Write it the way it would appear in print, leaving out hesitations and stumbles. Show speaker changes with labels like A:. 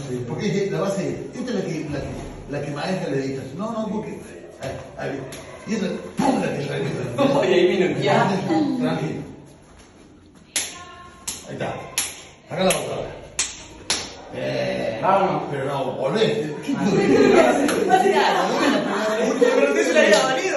A: Sí, porque dice, la base, esta es la que maneja la editación. No, no, porque. Ahí. Y esa, ¡pum! La que realiza.
B: Y ahí vino ya.
A: Tranquilo. Ahí está. Saca la otra vez. Pero no, volvés. ¿Qué te
B: Pero te se la había venido.